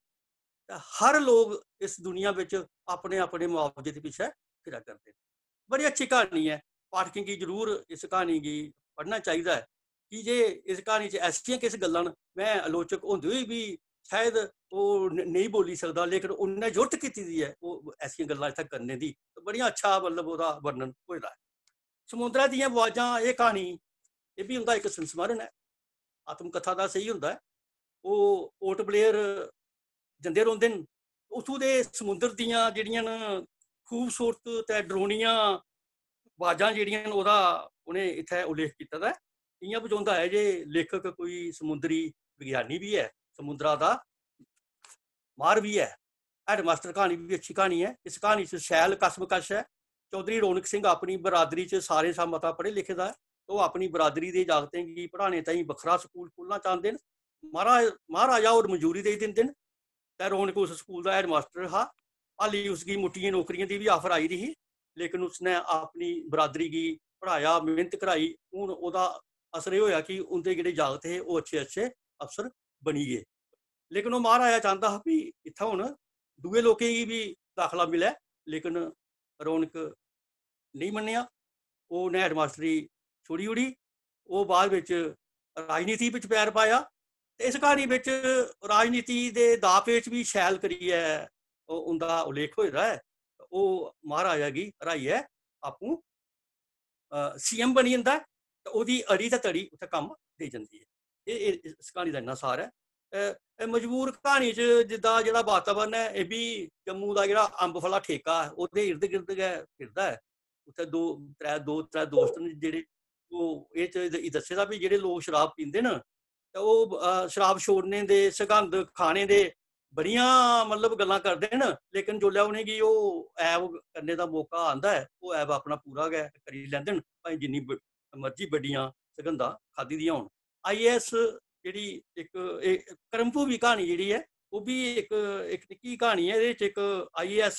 हर लोग इस दुनिया बिच अपने अपने मुआवजे के पिछे फिरा करते हैं। बड़ी अच्छी कहानी है, पाठकें की जरूर इस कहानी की पढ़ना चाहिए कि जे इस कहानी च ऐसियां किस गल्लां न, मैं आलोचक होंदे होई भी शायद वो नहीं बोली सकदा, लेकिन उन्नै जुर्त कीती दी है वो ऐसियां गल्लां इत्थै करने दी। बड़ियां अच्छा मतलब ओह्दा वर्णन होएदा है। समुंदरा दियां आवाजां एह् क्हानी एह् बी उंदा इक संस्मरण है, आत्मकथा दा सही होंदा है। ओह् पोर्ट ब्लेयर जंदे रौंह्दे न, उत्थूं दे समुंदर दियां जेह्ड़ियां न खूबसूरत ते डरोनियां आवाजां जेह्ड़ियां न ओह्दा उ'नें इत्थै उल्लेख कीता दा है। इ'यां बजोंदा है जे लेखक कोई समुंदरी विज्ञानी भी है, समुंदरा दा मार भी है। हैडमास्टर क्हानी भी अच्छी क्हानी है। इस क्हानी च शैल कसमकश है। चौधरी रौनक सिंह अपनी बरादरी च सारें शा मता पढ़े लिखे दा है। ओह् अपनी बरादरी दे जागतें गी पढ़ाने ताईं बक्खरा स्कूल खोलना चांह्दे न। महाराजा होर मंजूरी देई दिंदे न ते रौनक उस स्कूल दा हैडमास्टर हा। हाली उसकी मुट्टियें नौकरियां दी भी ऑफर आई दी ही, लेकिन उसने अपनी बरादरी गी पढ़ाया, मेहनत कराई। हून ओह्दा असर एह् होया कि उंदे जेह्ड़े जागत हे ओह् अच्छे अच्छे अफसर बनी गे। लेकिन ओह् महाराजा चांह्दा हा भी इत्थै हुण दूए लोकें गी भी दाखला मिलै, लेकिन रौनक नहीं मन्नेआ। उन्नै हैडमास्टरी छोड़ी ओड़ी। ओह् बाद बिच राजनीति बिच पैर पाया। इस क्हानी बिच राजनीति दे दाऽ पेच भी शैल करियै उंदा उल्लेख होए दा है। ओह् महाराजा गी हराइयै आपूं सीएम बनी जंदा है ते ओह्दी अड़ी ते तड़ी उत्थै कम्म देई जंदी है। एह् इस क्हानी दा इन्ना सार है। मजबूर क्हानी च जिद्दां जेह्ड़ा वातावरण है एह् बी जम्मू दा जेह्ड़ा अम्बफला ठेका है ओह्दे इर्द गिर्द गै फिरदा है। उत्थै दो त्रै दोस्त न जेह्ड़े ओह् एह् च दस्से दा भी जेह्ड़े लोग शराब पींदे न ते ओह् शराब छोड़ने दे सगंध खाने दे बड़ियां मतलब गल्लां करदे न, लेकिन जोल्लै उ'नेंगी ओह् ऐब करने दा मौका आंदा है ओह् ऐब अपना पूरा गै करी लैंदे न, भाएं जिन्नी मर्जी बड्डियां सगंधां खाद्धी दियां होन। IAS जेह्ड़ी इक कर्मभूमि क्हानी जेह्ड़ी है ओह् बी इक निक्की क्हानी है। एह्दे च इक IAS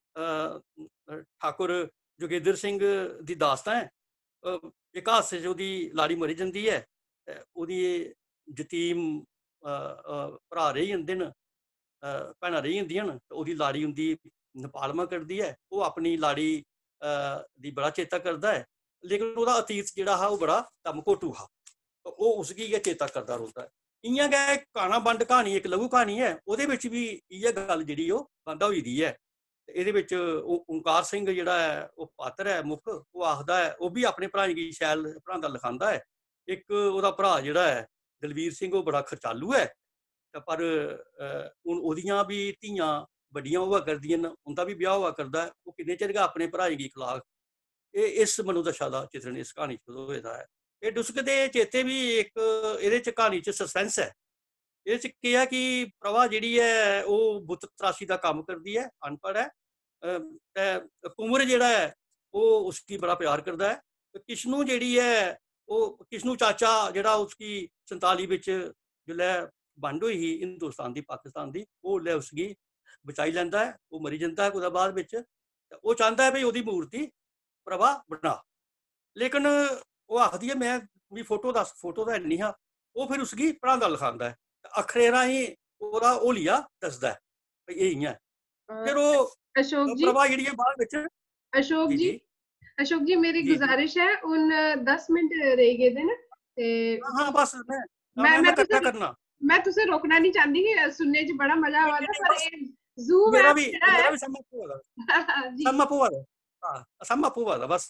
ठाकुर जोगेंद्र सिंह दी दास्तां है। इक हादसे च ओह्दी लाड़ी मरी जंदी है, ओह्दी जतीम भ्राऽ रेही जंदे न, भैनां रेही जंदियां न, ते ओह्दी लाड़ी उंदी नपालमा करदी है। ओह् अपनी लाड़ी दी बड़ा चेता करदा है, लेकिन ओह्दा अतीत जेह्ड़ा हा ओह् बड़ा कम्म-घोटू हा, ओह् उसगी गै चेता करदा रौंह्दा है। इ'यां गै काना बंड क्हानी इक लघु क्हानी है, ओह्दे बिच बी इ'यै गल्ल जेह्ड़ी ओह् बांधा होई दी है। एह्दे बिच ओंकार सिंह जेह्ड़ा है ओह् पात्र है मुक्ख, ओह् आखदा है ओह् बी अपने भ्राएं गी शैल पढ़ांदा लखांदा है। इक ओह्दा भ्राऽ जेह्ड़ा है दलवीर सिंह ओह् बड़ा खर्चालू है, पर हून ओह्दियां बी धियां बड्डियां होआ करदियां न, उंदा बी ब्याह होआ करदा है। ओह् किन्ने चिर गै अपने भ्राएं गी खलाग। एह् इस मनोदशा दा चित्रण इस क्हानी च होए दा है। एह् डुसकदे चेते भी इक एह्दे च क्हानी च सस्पेंस है। एह्दे च केह् है कि प्रभा जेह्ड़ी है ओह् बुत तराशी दा कम्म करदी है, अनपढ़ है। कुंवर जेह्ड़ा है ओह् उसकी बड़ा प्यार करदा है। किशनू जेह्ड़ी है ओह् किशनू चाचा जेह्ड़ा उसकी 47 बिच जिसलै बंड होई ही हिंदुस्तान दी पाकिस्तान दी, ओह् उसलै उसगी ਬਚਾਈ ਲੈਂਦਾ ਹੈ, ਉਹ ਮਰੀ ਜਾਂਦਾ ਹੈ ਉਹਦਾ ਬਾਅਦ ਵਿੱਚ। ਉਹ ਚਾਹੁੰਦਾ ਹੈ ਵੀ ਉਹਦੀ ਮੂਰਤੀ ਪ੍ਰਭਾ ਬਣਾ, ਲੇਕਿਨ ਉਹ ਆਖਦੀ ਹੈ ਮੈਂ ਵੀ ਫੋਟੋ ਤਾਂ ਨਹੀਂ ਹਾਂ। ਉਹ ਫਿਰ ਉਸकी ਪੜ੍ਹਾਉਂਦਾ ਲਿਖਾਉਂਦਾ ਹੈ, ਅਖਰੇ ਰਾਹੀਂ ਉਹਦਾ ਉਹ ਲਿਆ ਦੱਸਦਾ ਹੈ ਵੀ ਇਹ ਹੀ ਹੈ। ਫਿਰ ਉਹ अशोक जी, ਪ੍ਰਭਾ ਜਿਹੜੀ ਹੈ ਬਾਅਦ ਵਿੱਚ। अशोक जी, अशोक जी मेरी जी, गुजारिश है उन 10 मिनट रह गए थे ना ते हाँ बस मैं इकट्ठा करना, मैं तुसे रोकना नहीं चाहती कि सुनने च बड़ा मजा आवा था, पर ए जूम मेरा ऐप भी जेड़ा है सब आपू वाला जी सब आपू वाला हाँ सब आपू वाला बस।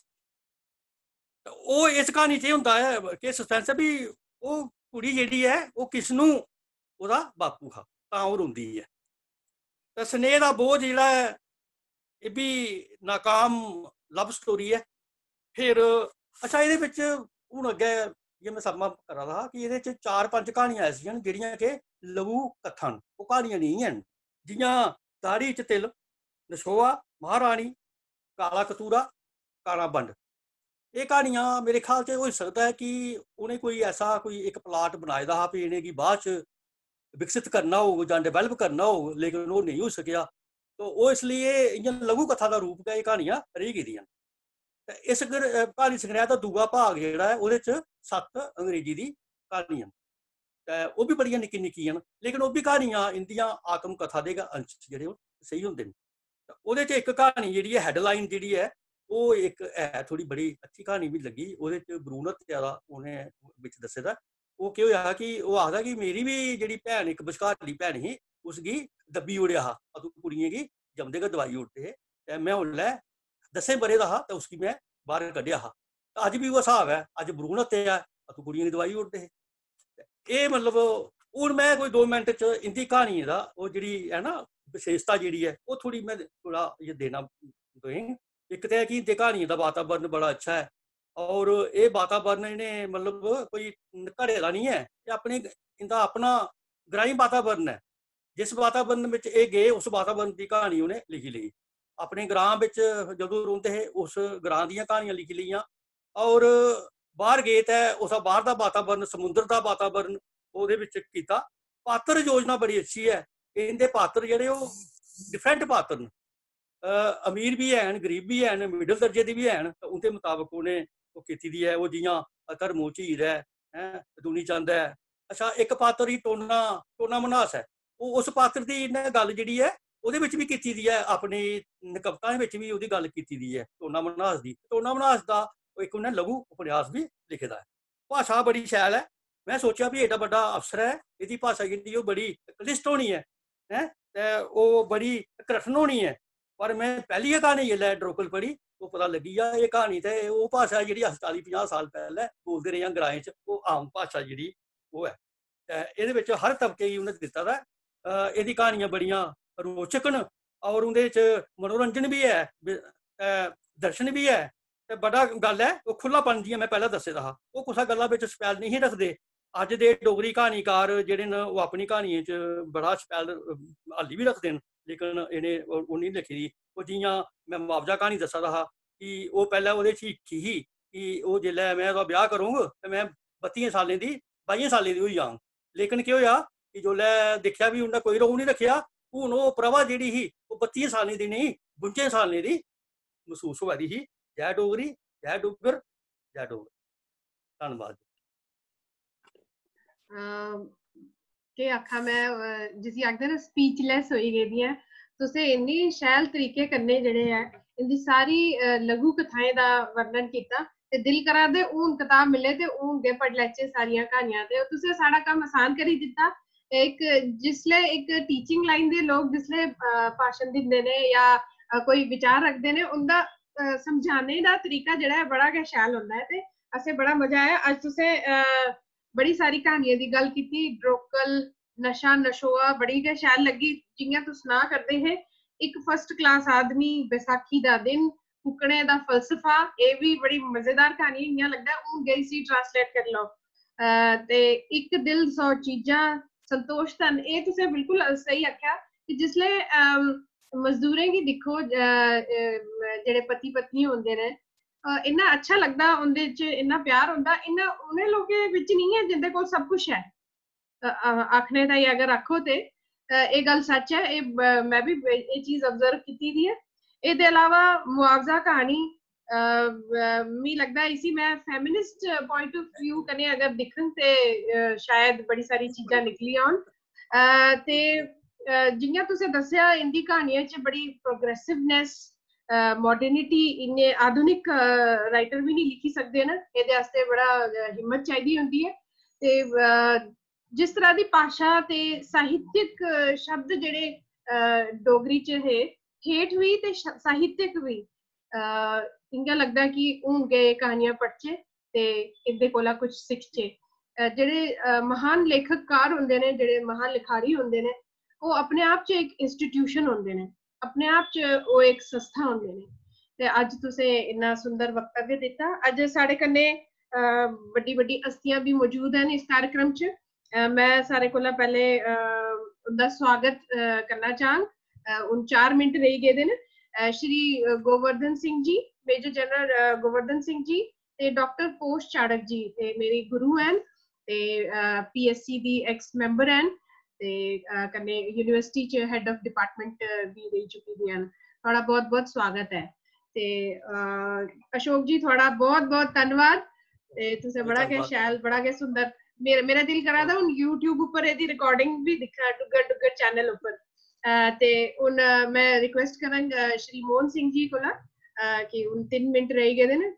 ਉਹ ਇਸ ਕਹਾਣੀ 'ਚ ਇਹ ਹੁੰਦਾ ਹੈ ਕਿ ਸਸਪੈਂਸ ਹੈ ਵੀ ਉਹ ਕੁੜੀ ਜਿਹੜੀ ਹੈ ਉਹ ਕਿਸ ਨੂੰ ਉਹਦਾ ਬਾਪੂ ਹਾਂ ਤਾਂ ਉਹ ਰੋਂਦੀ ਹੈ। ਤੇ ਸਨੇਹ ਦਾ ਬੋਝ ਜਿਹੜਾ ਹੈ ਇਹ ਵੀ ਨਾਕਾਮ ਲਵ ਸਟੋਰੀ ਹੈ। ਫਿਰ ਅੱਛਾ ਇਹਦੇ ਵਿੱਚ ਹੁਣ ਅੱਗੇ ਜੇ ਮੈਂ ਸਮਾਂ ਕਰਾ ਰਹਾ ਕਿ ਇਹਦੇ 'ਚ 4-5 ਕਹਾਣੀਆਂ ਐਸੀਆਂ ਜਿਹੜੀਆਂ ਕਿ ਲਘੂ ਕਥਨ ਉਹ ਕਹਾਣੀਆਂ ਨਹੀਂ ਹਨ, ਜਿਹੀਆਂ ਦਾੜੀ 'ਚ ਤਿਲ, ਨਸ਼ੋਆ, ਮਹਾਰਾਣੀ, ਕਾਲਾ ਕਤੂਰਾ, ਕਾਲਾ ਬੰਡ। ਇਹ ਕਹਾਣੀਆਂ ਮੇਰੇ ਖਿਆਲ 'ਚ ਹੋ ਸਕਦਾ ਹੈ ਕਿ ਉਹਨੇ ਕੋਈ ਐਸਾ ਕੋਈ ਇੱਕ ਪਲਾਟ ਬਣਾਏ ਦਾ ਵੀ ਇਹਨੇ ਕੀ ਬਾਅਦ 'ਚ ਵਿਕਸਿਤ ਕਰਨਾ ਹੋ ਜਾਂ ਡਿਵੈਲਪ ਕਰਨਾ ਹੋ, ਲੇਕਿਨ ਉਹ ਨਹੀਂ ਹੋ ਸਕਿਆ। ਤਾਂ ਉਹ ਇਸ ਲਈ ਇਹ ਲਘੂ ਕਥਾ ਦਾ ਰੂਪ ਹੈ, ਇਹ ਕਹਾਣੀਆਂ ਰਹੀ ਗਈਆਂ। ਇਸ ਕਹਾਣੀ ਸੰਗ੍ਰਹਿ ਦਾ ਦੂਆ ਭਾਗ ਜਿਹੜਾ ਹੈ ਉਹਦੇ 'ਚ 7 ਅੰਗਰੇਜ਼ੀ ਦੀ ਕਹਾਣੀਆਂ ਤੇ ਉਹ ਵੀ ਬੜੀਆਂ ਨਿੱਕੀ ਨਿੱਕੀਆਂ, ਲੇਕਿਨ ਉਹ ਵੀ ਕਹਾਣੀਆਂ ਇੰਦੀਆਂ ਆਤਮ ਕਥਾ ਦੇ ਅੰਸ਼ ਜਿਹੜੇ ਉਹ ਸਹੀ ਹੁੰਦੇ ਨੇ। ਉਹਦੇ 'ਚ ਇੱਕ ਕਹਾਣੀ ਜਿਹੜੀ ਹੈ ਹੈਡਲਾਈਨ ਜਿਹੜੀ ਹੈ ਉਹ ਇੱਕ ਹੈ ਥੋੜੀ ਬੜੀ ਅੱਛੀ ਕਹਾਣੀ ਵੀ ਲੱਗੀ। ਉਹਦੇ 'ਚ ਬਰੂਨਤ ਜ਼ਿਆਦਾ ਉਹਨੇ ਵਿੱਚ ਦੱਸੇ ਦਾ। ਉਹ ਕੀ ਹੋਇਆ ਕਿ ਉਹ ਆਖਦਾ ਕਿ ਮੇਰੀ ਵੀ ਜਿਹੜੀ ਭੈਣ ਇੱਕ ਵਿਚਕਾਰਲੀ ਭੈਣ ਸੀ ਉਸकी दब्बी उड़िया हा तू कुड़ियां की जमदे का दवाई उड़ते है मैं उल्लै 10 बरे का हा तो उसकी मैं बाहर कढ़िया हा। अज भी वो हिसाब है, अज बरूनत है तू कुड़ियां की दवाई उड़ते है। ये मतलब हूँ मैं कोई 2 मिनट च इंदी कहानी का वो जी है ना विशेषता जी है वो थोड़ी मैं थोड़ा ये देना एक तो है कि इंदी कहानी का वातावरण बड़ा अच्छा है और ये वातावरण इन्हें मतलब कोई घड़े का नहीं है, अपने इनका अपना ग्रामीण वातावरण है। जिस वातावरण में ये गए उस वातावरण की कहानी उन्हें लिखी ली। अपने ग्रां में जो रोंदे है उस ग्रां दी कहानियां लिखी लिया और बाहर गए तो उस बाहर का वातावरण समुद्र का वातावरण ਉਹਦੇ ਵਿੱਚ ਕੀਤਾ। ਪਾਤਰ ਯੋਜਨਾ ਬੜੀ ਅੱਛੀ ਹੈ। ਇਹਦੇ ਪਾਤਰ ਜਿਹੜੇ ਉਹ ਡਿਫਰੈਂਟ ਪਾਤਰ ਨੇ, ਅਮੀਰ ਵੀ ਹਨ, ਗਰੀਬ ਵੀ ਹਨ, ਮਿਡਲ ਦਰਜੇ ਦੇ ਵੀ ਹਨ। ਉਹਦੇ ਮੁਤਾਬਕ ਉਹਨੇ ਉਹ ਕੀਤੀ ਦੀ ਹੈ। ਉਹ ਜੀਆਂ ਧਰਮੋ ਝੀਰ ਹੈ ਦੁਨੀ ਚੰਦ ਹੈ। ਅੱਛਾ ਇੱਕ ਪਾਤਰ ਹੀ ਟੋਨਾ ਮਨਾਸ ਹੈ। ਉਹ ਉਸ ਪਾਤਰ ਦੀ ਇਹਨੇ ਗੱਲ ਜਿਹੜੀ ਹੈ ਉਹਦੇ ਵਿੱਚ ਵੀ ਕੀਤੀ ਦੀ ਹੈ, ਆਪਣੀ ਕਵਿਤਾ ਵਿੱਚ ਵੀ ਉਹਦੀ ਗੱਲ ਕੀਤੀ ਦੀ ਹੈ ਟੋਨਾ ਮਨਾਸ ਦੀ। ਟੋਨਾ ਮਨਾਸ ਦਾ ਇੱਕ ਉਹਨੇ ਲਘੂ ਉਪਨਿਆਸ ਵੀ ਲਿਖੇ ਦਾ ਹੈ। ਭਾਸ਼ਾ ਬੜੀ ਸ਼ੈਲ ਹੈ। मैं सोचा भी एडा बड़ा अफसर है, इसकी भाषा जी बड़ी क्लिष्ट होनी है वो बड़ी कठिन होनी है। पर मैं पहली कहानी जिसलै डरोकल पढ़ी वो पता लगी ये कहानी तो वो भाषा जी 40-50 साल पहले बोलते रहे ग्राएं च, वो आम भाषा जी वो है। ये हर तबके ही उन्हें दिता दा। ये कहानियां बड़िया रोचक न और उन्हें मनोरंजन भी है, दर्शन भी है। बड़ा गल है वो खुलापन जी मैं पहले दसे दा, वो कुछ गल्लां विच स्पैल नहीं रखते। अज दे डोगरी कहानीकार जिहड़े न वो अपनी कहानियों च बड़ा स्पैल हाली भी रखते हैं, लेकिन इन्हें वो नहीं लिखी दी। वो जियां मैं मुआवजा कहानी दसा रहा कि वो पहले वो हिक्की ही कि वो जिसलै मैं ओहदा ब्याह करूंगा तो मैं 32 सालें की 22 सालें की होई जांग। लेकिन क्या होया कि जोल्लै देखा भी उन्हें कोई रोक नहीं रखिया, हूँ वो प्रभा जी ही वो 32 सालें की नहीं 52 सालें की महसूस होआ दी ही। जय डोगरी, जय डुग्गर, जय डोगरी। धन्नवाद। के आखा मैं जिसी आखदे ना स्पीचलैस होई गेदी ऐ। तुसें इन्नी शैल तरीके कन्नै जेह्ड़े ऐ इंदी सारी लघु कथाएं दा वर्णन कीता ते दिल करा दे हून कताब मिले ते हून गै पढ़ लैचे सारियां कहानियां। ते तुसें साढ़ा कम्म आसान करी दित्ता। एक जिसले एक टीचिंग लाइन दे लोग जिसले भाषण दिंदे ने या कोई विचार रखदे ने उंदा समझाने दा तरीका जेह्ड़ा है बड़ा गै शैल होंदा है। ते असें बड़ा मजा आया। अज तुसें बड़ी सारी कहानियां दी गल कीती। ड्रोकल, नशा, नशोआ बड़ी गै शैल लगी। जियां तुस सना करदे हे एक फर्स्ट क्लास आदमी, बैसाखी दा दिन, कुकड़े दा फलसफा, ये भी बड़ी मजेदार कहानी। इयां लगदा हूं गई सी ट्रांसलेट कर लो। ते एक दिल 100 चीजां, संतोष धन, ये तुसें बिल्कुल सही आख्या कि जिसले मजदूरें गी दिक्खो जेह्ड़े पति पत्नी होंदे ने इन्ना अच्छा लगदा, उंदे च इन्ना प्यार होंदा। इन्ना उन्हें लोकें विच नहीं है जिंदे कोल सब कुछ है आखने ताईं अगर आखो ते। ਇਹ ਗੱਲ ਸੱਚ ਹੈ, ਇਹ ਮੈਂ ਵੀ ਇਹ ਚੀਜ਼ ਅਬਜ਼ਰਵ ਕੀਤੀ ਦੀ ਹੈ। ਇਹਦੇ ਇਲਾਵਾ ਮੁਆਵਜ਼ਾ ਕਹਾਣੀ ਮੈਨੂੰ लगता है इसी मैं फेमिनिस्ट पॉइंट ऑफ व्यू कने अगर दिखन ते शायद बड़ी सारी चीज़ां निकली आन ते जियां तुसें दस्सिया इंदी कहानियां च बड़ी प्रोग्रेसिवनेस मॉडर्निटी इन्ने आधुनिक राइटर भी नहीं लिखी सकते ना, ਇਹਦੇ वास्ते बड़ा हिम्मत चाहिदी होंदी है। ते जिस तरह दी भाषा ते साहित्यिक शब्द जेड़े डोगरी च है ठेठ भी ते साहित्यिक भी इंगा लगदा है कि हूं गए कहानियां पढ़चे ते इहदे कोला कुछ सिखचे। जेड़े महान लेखककार होंदे ने, जेड़े महान लिखारी होंदे ने, वो अपने आप च एक इंस्टीट्यूशन होंदे ने, अपने आप च वो एक संस्था होंदे ने। ते अज तुसें इन्ना सुंदर वक्तव्य दिता। अज साडे कन्ने बड़ी बड़ी हस्तियां भी मौजूद हैं इस कार्यक्रम च। मैं सारे कोला पहले उनका स्वागत करना चाहां। उन 4 मिनट रही गए ने। श्री गोवर्धन सिंह जी, मेजर जनरल गोवर्धन सिंह जी ते डॉक्टर पोष चाड़क जी ते मेरे गुरु हैं ते PSC दी एक्स मैंबर हैं ते कन्ने यूनिवर्सिटी च हेड ऑफ डिपार्टमेंट भी रह चुकी दी हैं। थोड़ा बहुत बहुत स्वागत है। ते अशोक जी थोड़ा बहुत बहुत धन्यवाद। ते तुसें बड़ा के शैल, बड़ा के सुंदर, मेरा दिल करा था हुन YouTube ऊपर एदी रिकॉर्डिंग भी दिखा, डुगर डुगर चैनल ऊपर। ते हुन मैं रिक्वेस्ट करांगा श्री मोहन सिंह जी कोला कि हुन 3 मिनट रह गए ने,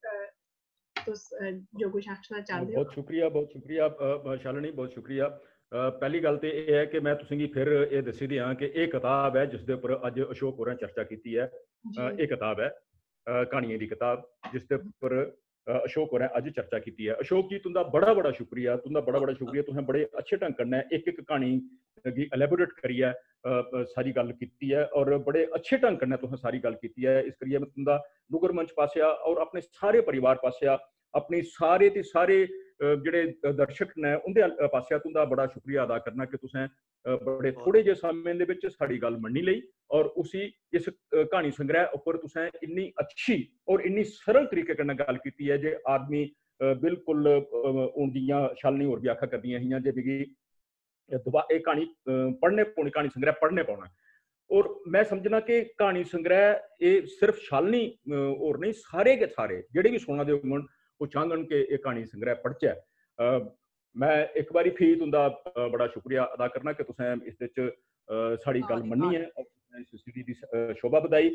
तुस जो कुछ आखना चाहते हो। बहुत शुक्रिया शालिनी, बहुत शुक्रिया। पहली गल तो यह है कि मैं तुसें गी फिर ये दसी दियां कि ये किताब है जिस दे उपर अज अशोक होरें चर्चा की है। ये किताब है कहानियां दी किताब जिस दे उपर अशोक होरें अज चर्चा की है। अशोक जी तुंदा बड़ा बड़ा शुक्रिया, तुसें बड़े अच्छे ढंग कन्नै एक एक कहानी गी एलैबोरेट करियै सारी गल की है और बड़े अच्छे ढंग कन्नै तुसें सारी गल की है। इस करियै मैं तुंदा डुगर मंच पासेआ और अपने सारे परिवार पासेआ, अपनी सारे ते सारे जेड़े दर्शक ने उंदे पासेआ तुंदा बड़ा शुक्रिया अदा करना कि तुसें बड़े थोड़े जे समय दे विच साडी गल मन्नी लई और उसी इस कहानी संग्रह उपर तुसें इन्नी अच्छी और इन्नी सरल तरीके कन्नै गल की है जे आदमी बिल्कुल उंदियां शालिनी होर भी आखा करदियां हियां जे मिगी ये कहानी पढ़ने पौनी, कहानी संग्रह पढ़ने पौना। और मैं समझना कि कहानी संग्रह ये सिर्फ शालिनी और नहीं, सारे के सारे जेडे भी सुना दे होङन वो चाहङन कि ये कहानी संग्रह पढ़चै। मैं एक बारी फ्ही तुंदा बड़ा शुक्रिया अदा करना कि तुसें इस विच साड़ी गल मन्नी है और इस स्थिति दी शोभा बधाई।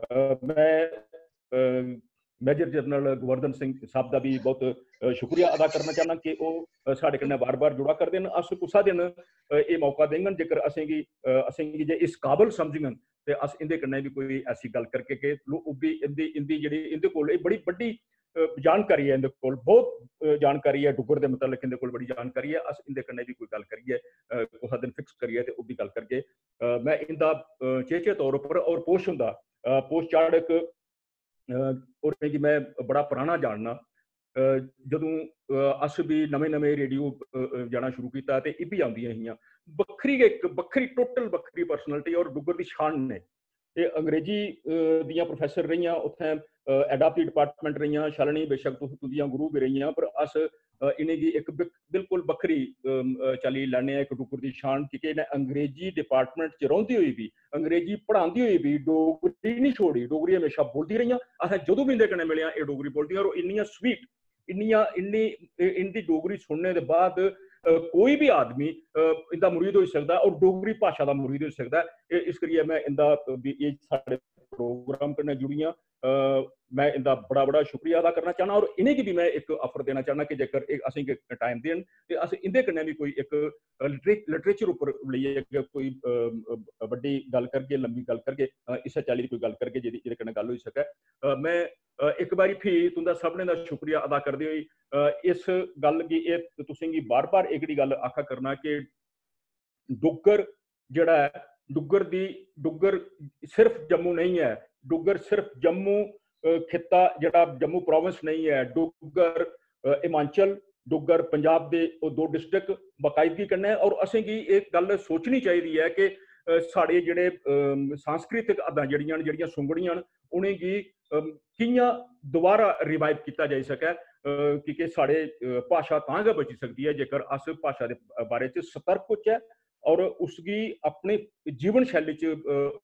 मैं मेजर जनरल गोवर्धन सिंह साहब का भी बहुत शुक्रिया अदा करना चाहना कि वो साढ़े कन्नै बार बार जुड़ा करदे न। अस कुसा दिन ये मौका देङन जेकर असेंगी जे इस काबल समझङन ते अस इंदे कन्नै भी कोई ऐसी गल करके कि भी इंदी जेह्ड़ी इंदे कोल बड़ी बड्डी जानकारी है, इंदे कोल बहुत जानकारी है डुगर दे मुतलक, इंदे कोल बड़ी जानकारी है। अस इंदे कन्नै भी कोई गल करिए कुसा दिन फिक्स करिए ते ओह भी गल करगे। मैं इंदा चेचे तौर पर और पोष हुंदा पोष चाड़क और कि मैं बड़ा पुराना जानना। जदों अस भी नमें नमें रेडियो जाना शुरू किया तो ये भी आउंदियां हियां बखरी, एक बखरी टोटल बखरी पर्सनैलिटी और डुगर की शान ने। ये अंग्रेजी दियां प्रोफैसर रहियां, उत्थें एडाप्टी डिपार्टमेंट रहियां। शालिनी बेशक तुंदियां गुरु भी रहियां, पर अस इन्हें एक बिल्कुल बखरी चाली लैने एक डुगर की शान कि इन्हें अंग्रेजी डिपार्टमेंट च रौंहदे हुए भी, अंग्रेजी पढ़ाते हुए भी डोगरी नहीं छोड़ी, डोगरी हमेशा बोलती रही। असें जदों भी इंदे कन्नै मिले ये डोगरी बोलती और इन्नियां स्वीट, इन्नी डोगरी सुनने के बाद कोई भी आदमी इंदा मुरीद हो सकता और डोगरी भाषा का मुरीद हो सकता है। इस करिए मैं इंदा ये साढ़े प्रोग्राम कन्नै जुड़ियां, मैं इंदा बड़ा बड़ा शुक्रिया अदा करना चाहना और इन्हें भी मैं एक ऑफर देना चाहना कि जेकर असें टाइम देन ते अस इंदे कन्नै भी कोई एक लिटरेचर उपर लेइयै कोई बड्डी गल करगे, लंबी गल करगे, इस चाल्ली दी कोई गल करगे जेह्दे कन्नै गल होई सकै। मैं एक बारी फ्ही तुंदा सबने दा शुक्रिया अदा करदे होई इस गल गी तुसें गी बार बार एक गल आखा करना कि डुग्गर जेड़ा है, डुग्गर सिर्फ जम्मू नहीं है, डुग्गर सिर्फ जम्मू खिता जेड़ा जम्मू प्रोविंस नहीं है, डुग्गर हिमाचल, डुग्गर पंजाब दे दो डिस्ट्रिक्ट बाकायदगी कन्नै। और असें गी एक गल सोचनी चाहिदी है कि साढ़े जेड़े सांस्कृतिक अदां जेड़ियां सुंगड़ियां उनेंगी कियां दोबारा रिवाइव किया जाई सकै, क्योंकि साढ़े भाषा तां गै बची सकती है जेकर अस भाषा दे बारे च सतर्क होचै और उसकी अपनी जीवन शैली च